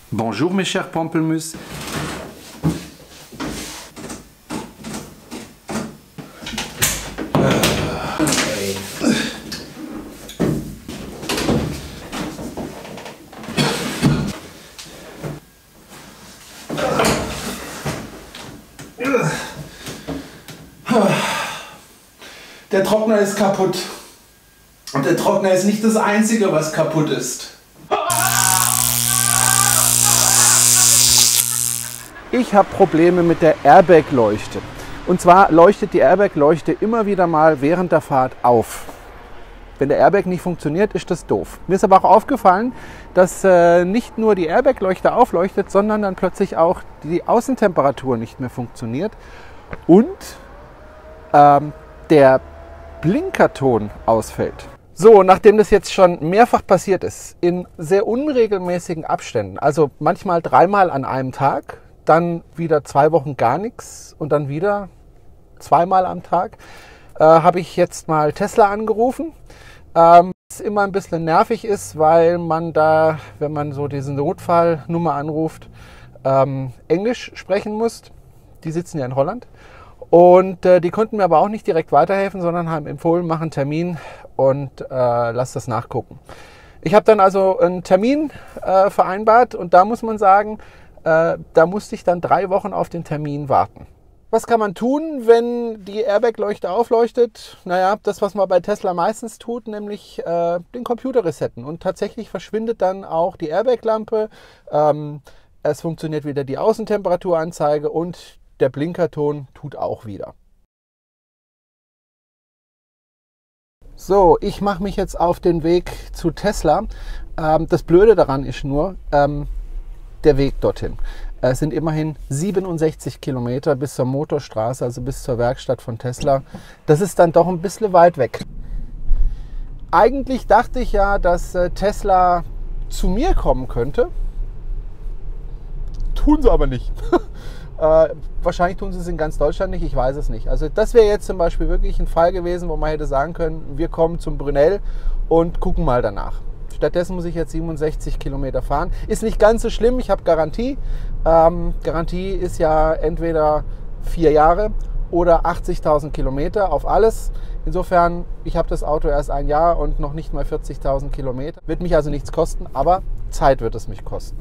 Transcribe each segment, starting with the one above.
Bonjour mes chers Pampelmus. Der Trockner ist kaputt. Und der Trockner ist nicht das Einzige, was kaputt ist. Ich habe Probleme mit der Airbag-Leuchte. Und zwar leuchtet die Airbag-Leuchte immer wieder mal während der Fahrt auf. Wenn der Airbag nicht funktioniert, ist das doof. Mir ist aber auch aufgefallen, dass nicht nur die Airbag-Leuchte aufleuchtet, sondern dann plötzlich auch die Außentemperatur nicht mehr funktioniert. Und der Blinkerton ausfällt. So, nachdem das jetzt schon mehrfach passiert ist, in sehr unregelmäßigen Abständen, also manchmal 3-mal an einem Tag, dann wieder 2 Wochen gar nichts und dann wieder 2-mal am Tag, habe ich jetzt mal Tesla angerufen. Was immer ein bisschen nervig ist, weil man da, wenn man so diese Notfallnummer anruft, Englisch sprechen muss. Die sitzen ja in Holland. Und die konnten mir aber auch nicht direkt weiterhelfen, sondern haben empfohlen, mach einen Termin und lass das nachgucken. Ich habe dann also einen Termin vereinbart und da muss man sagen, da musste ich dann 3 Wochen auf den Termin warten. Was kann man tun, wenn die Airbag-Leuchte aufleuchtet? Naja, das, was man bei Tesla meistens tut, nämlich den Computer resetten. Und tatsächlich verschwindet dann auch die Airbag-Lampe. Es funktioniert wieder die Außentemperaturanzeige und der Blinkerton tut auch wieder. So, ich mache mich jetzt auf den Weg zu Tesla. Das Blöde daran ist nur der Weg dorthin. Es sind immerhin 67 Kilometer bis zur Motorstraße, also bis zur Werkstatt von Tesla. Das ist dann doch ein bisschen weit weg. Eigentlich dachte ich ja, dass Tesla zu mir kommen könnte. Tun sie aber nicht. Wahrscheinlich tun sie es in ganz Deutschland nicht, ich weiß es nicht. Also das wäre jetzt zum Beispiel wirklich ein Fall gewesen, wo man hätte sagen können, wir kommen zum Brunel und gucken mal danach. Stattdessen muss ich jetzt 67 Kilometer fahren. Ist nicht ganz so schlimm, ich habe Garantie. Garantie ist ja entweder 4 Jahre oder 80.000 Kilometer auf alles. Insofern, ich habe das Auto erst 1 Jahr und noch nicht mal 40.000 Kilometer. Wird mich also nichts kosten, aber Zeit wird es mich kosten.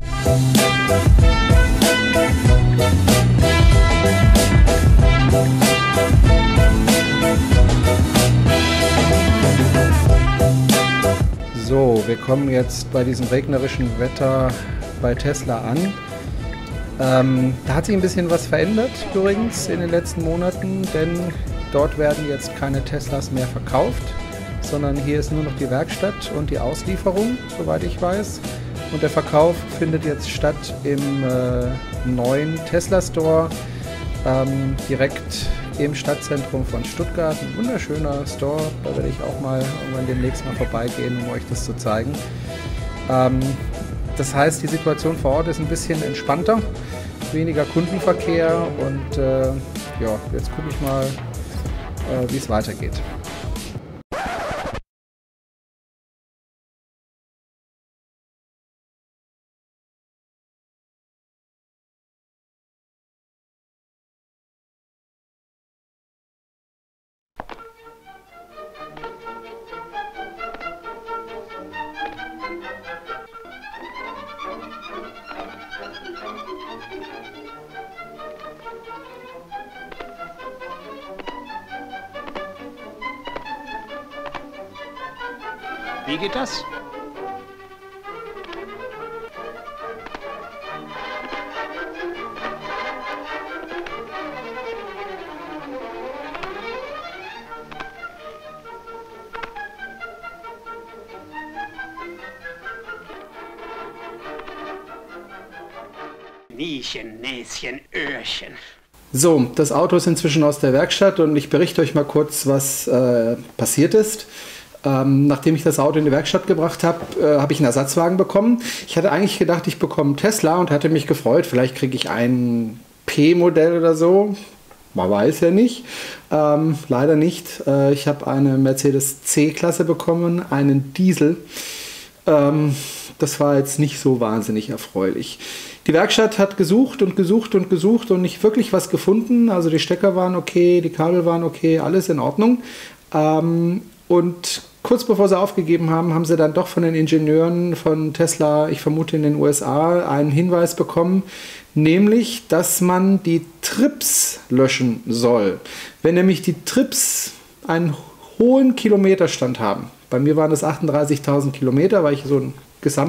So, wir kommen jetzt bei diesem regnerischen Wetter bei Tesla an. Da hat sich ein bisschen was verändert übrigens in den letzten Monaten, denn dort werden jetzt keine Teslas mehr verkauft, sondern hier ist nur noch die Werkstatt und die Auslieferung, soweit ich weiß. Und der Verkauf findet jetzt statt im neuen Tesla Store, direkt im Stadtzentrum von Stuttgart. Ein wunderschöner Store, da werde ich auch mal irgendwann demnächst mal vorbeigehen, um euch das zu zeigen. Das heißt, die Situation vor Ort ist ein bisschen entspannter, weniger Kundenverkehr und ja, jetzt gucke ich mal, wie es weitergeht. Wie geht das? Niechen, Näschen, Öhrchen. So, das Auto ist inzwischen aus der Werkstatt und ich berichte euch mal kurz, was passiert ist. Nachdem ich das Auto in die Werkstatt gebracht habe, habe ich einen Ersatzwagen bekommen. Ich hatte eigentlich gedacht, ich bekomme einen Tesla und hatte mich gefreut, vielleicht kriege ich ein P-Modell oder so. Man weiß ja nicht. Leider nicht. Ich habe eine Mercedes C-Klasse bekommen, einen Diesel. Das war jetzt nicht so wahnsinnig erfreulich. Die Werkstatt hat gesucht und gesucht und gesucht und nicht wirklich was gefunden. Also die Stecker waren okay, die Kabel waren okay, alles in Ordnung. Und kurz bevor sie aufgegeben haben, haben sie dann doch von den Ingenieuren von Tesla, ich vermute in den USA, einen Hinweis bekommen, nämlich, dass man die Trips löschen soll. Wenn nämlich die Trips einen hohen Kilometerstand haben, bei mir waren es 38.000 Kilometer, weil ich so einen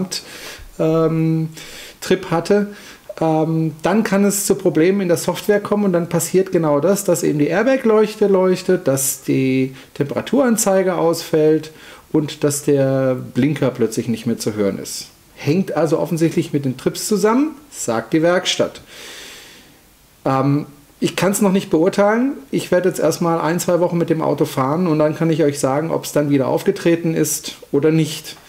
Gesamttrip hatte, dann kann es zu Problemen in der Software kommen und dann passiert genau das, dass eben die Airbag-Leuchte leuchtet, dass die Temperaturanzeige ausfällt und dass der Blinker plötzlich nicht mehr zu hören ist. Hängt also offensichtlich mit den Trips zusammen, sagt die Werkstatt. Ich kann es noch nicht beurteilen. Ich werde jetzt erstmal 1-2 Wochen mit dem Auto fahren und dann kann ich euch sagen, ob es dann wieder aufgetreten ist oder nicht.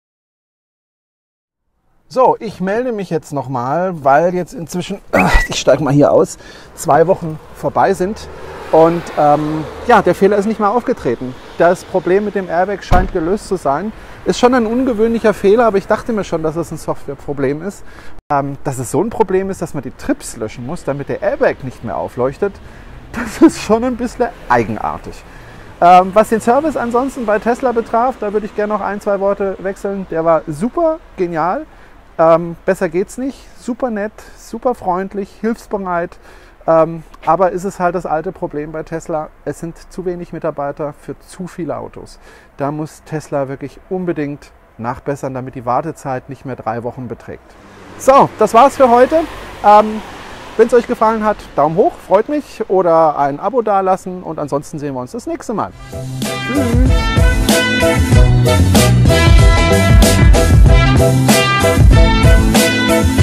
So, ich melde mich jetzt nochmal, weil jetzt inzwischen, ich steige mal hier aus, 2 Wochen vorbei sind und ja, der Fehler ist nicht mehr aufgetreten. Das Problem mit dem Airbag scheint gelöst zu sein. Ist schon ein ungewöhnlicher Fehler, aber ich dachte mir schon, dass es ein Softwareproblem ist. Dass es so ein Problem ist, dass man die Trips löschen muss, damit der Airbag nicht mehr aufleuchtet, das ist schon ein bisschen eigenartig. Was den Service ansonsten bei Tesla betraf, da würde ich gerne noch 1-2 Worte wechseln. Der war super genial. Besser geht's nicht. Super nett, super freundlich, hilfsbereit. Aber ist es halt das alte Problem bei Tesla. Es sind zu wenig Mitarbeiter für zu viele Autos. Da muss Tesla wirklich unbedingt nachbessern, damit die Wartezeit nicht mehr 3 Wochen beträgt. So, das war's für heute. Wenn es euch gefallen hat, Daumen hoch, freut mich. Oder ein Abo dalassen. Und ansonsten sehen wir uns das nächste Mal. Tschüss.